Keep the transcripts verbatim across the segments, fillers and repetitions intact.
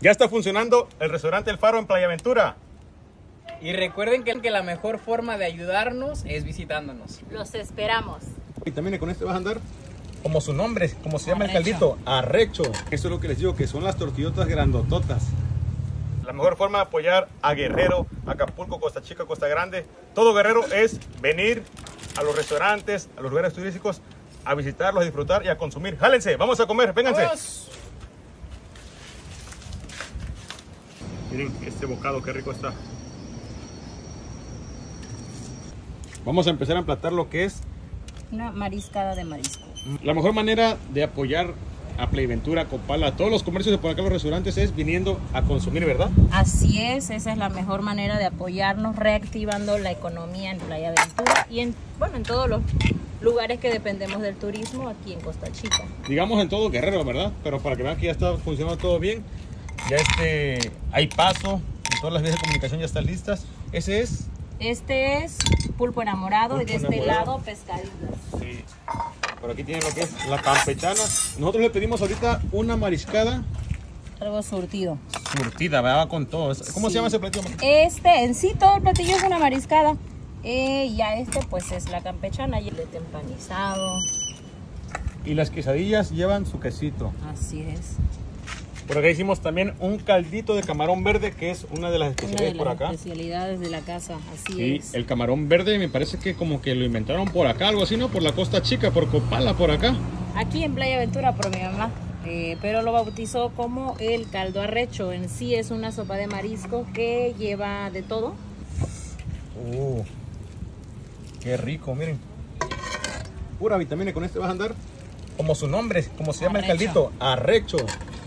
Ya está funcionando el restaurante El Faro en Playa Ventura. Y recuerden que, que la mejor forma de ayudarnos es visitándonos. Los esperamos. Y también con este vas a andar como su nombre, como se llama Arrecho. el caldito, arrecho. Eso es lo que les digo, que son las tortillotas grandototas. La mejor forma de apoyar a Guerrero, Acapulco, Costa Chica, Costa Grande, todo Guerrero, es venir a los restaurantes, a los lugares turísticos, a visitarlos, a disfrutar y a consumir. Jálense, vamos a comer, vénganse. ¡Vamos! Miren este bocado, qué rico está. Vamos a empezar a emplatar lo que es Una mariscada de marisco. la mejor manera de apoyar a Playa Ventura, Copala, a todos los comercios de por acá, los restaurantes, es viniendo a consumir, ¿verdad? Así es, esa es la mejor manera de apoyarnos, reactivando la economía en Playa Ventura y en, bueno, en todos los lugares que dependemos del turismo aquí en Costa Chica. Digamos en todo Guerrero, ¿verdad? Pero para que vean que ya está funcionando todo bien, ya este, hay paso, en todas las vías de comunicación ya están listas. Ese es... Este es pulpo enamorado Pulpo y de este enamorado. lado pescaditos. Sí. Por aquí tienen lo que es la campechana. Nosotros le pedimos ahorita una mariscada Algo surtido. surtida, ¿verdad? Con todo. ¿Cómo Sí. se llama ese platillo? Este, en sí, todo el platillo es una mariscada. Eh, y ya este, pues es la campechana y el empanizado. Y las quesadillas llevan su quesito. Así es. Por acá hicimos también un caldito de camarón verde, que es una de las Una especialidades de por las acá. especialidades de la casa, así Y es. el camarón verde me parece que como que lo inventaron por acá, algo así, ¿no? Por la Costa Chica, por Copala, por acá. Aquí en Playa Ventura por mi mamá, eh, pero lo bautizó como el caldo arrecho. En sí es una sopa de marisco que lleva de todo. Uh, qué rico, miren. Pura vitamina, con este vas a andar como su nombre, como se llama el Arrecho. caldito, arrecho.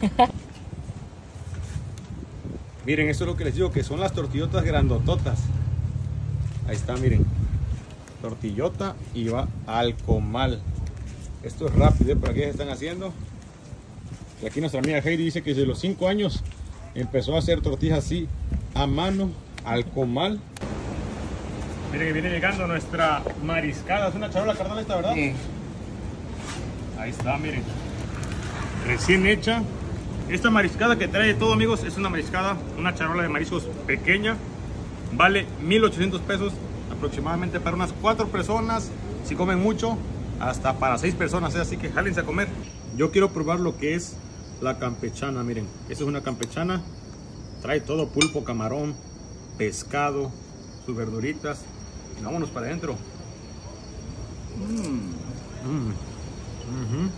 Miren, eso es lo que les digo, que son las tortillotas grandototas. Ahí está, miren. Tortillota y va al comal. Esto es rápido, ¿eh? Por aquí se están haciendo. Y aquí nuestra amiga Heidi dice que desde los cinco años empezó a hacer tortillas así a mano, al comal. Miren que viene llegando nuestra mariscada. Es una charola carnal esta, ¿verdad? Sí. Ahí está, miren. Recién hecha. Esta mariscada que trae todo, amigos, es una mariscada, una charola de mariscos pequeña. Vale mil ochocientos pesos aproximadamente para unas cuatro personas. Si comen mucho, hasta para seis personas, ¿eh? Así que jálense a comer. Yo quiero probar lo que es la campechana, miren. Esta es una campechana. Trae todo, pulpo, camarón, pescado, sus verduritas. Y vámonos para adentro. Mm. Mm. Uh-huh.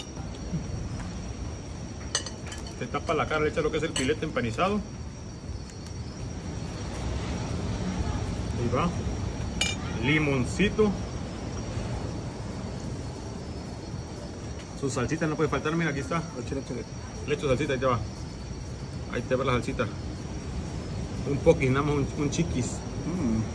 Se tapa la cara, le echa lo que es el filete empanizado. Ahí va. Limoncito. Su salsita no puede faltar, mira, aquí está. Le echo salsita, ahí te va. Ahí te va la salsita. Un poquín, nada más un, un chiquis. Mm.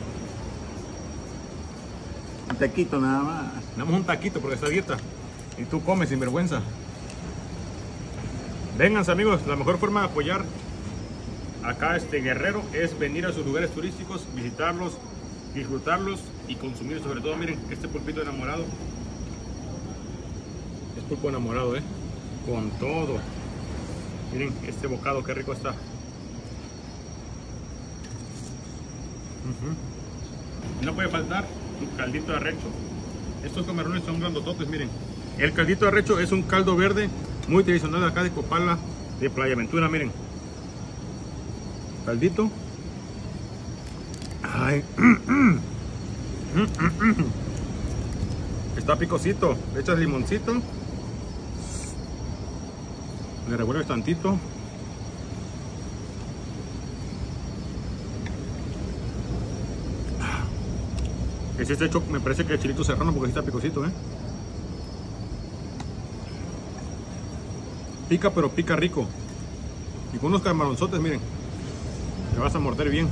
Un taquito nada más. Nada más un taquito porque está dieta. Y tú comes sin vergüenza. Vénganse, amigos, la mejor forma de apoyar acá este Guerrero es venir a sus lugares turísticos, visitarlos, disfrutarlos y consumir, sobre todo, miren, este pulpito enamorado. Es pulpo enamorado, eh, con todo. Miren este bocado, qué rico está. Uh-huh. No puede faltar un caldito de arrecho. Estos camarones son grandototes, miren. El caldito de arrecho es un caldo verde muy tradicional de acá de Copala, de Playa Ventura, miren. Caldito. Ay. Está picosito. Le echas limoncito. Le revuelves tantito. Ese está hecho, me parece que el chilito serrano porque está picosito, ¿eh? Pica, pero pica rico. Y con unos camaronzotes, miren. Te vas a morder bien.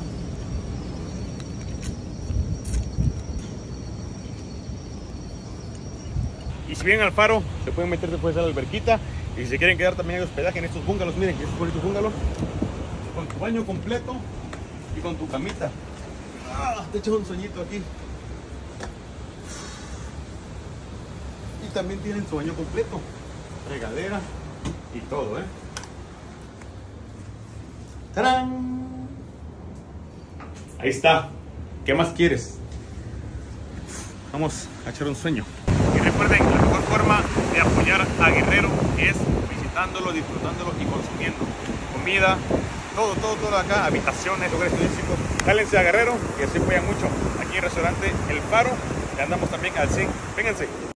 Y si vienen al Faro, se pueden meter después a la alberquita. Y si se quieren quedar también hay hospedaje en estos bungalows, miren, estos bonitos bungalows. Con tu baño completo y con tu camita. Ah, te echas un sueñito aquí. Y también tienen su baño completo. Regadera y todo, ¿eh? ¡Tarán! Ahí está. ¿Qué más quieres? Vamos a echar un sueño. Y recuerden, la mejor forma de apoyar a Guerrero es visitándolo, disfrutándolo y consumiendo comida, todo, todo, todo acá, habitaciones, lugares turísticos. Cálense a Guerrero y así apoyan mucho. Aquí en el restaurante El Faro, que andamos también al cien. Vénganse.